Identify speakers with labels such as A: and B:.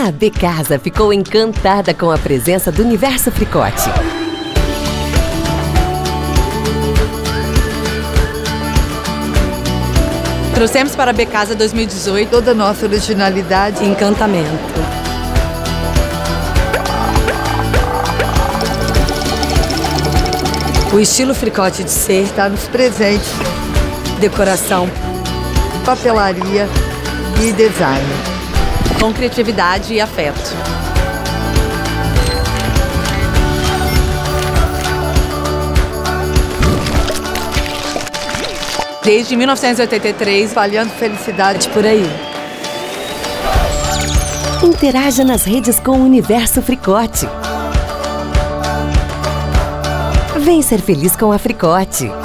A: A Becasa ficou encantada com a presença do Universo Fricote.
B: Trouxemos para a Becasa 2018
C: toda a nossa originalidade
B: e encantamento. O estilo fricote de ser
C: está nos presentes,
B: decoração,
C: papelaria e design.
B: Com criatividade e afeto. Desde 1983,
C: espalhando felicidade
B: por aí.
A: Interaja nas redes com o Universo Fricote. Vem ser feliz com a Fricote.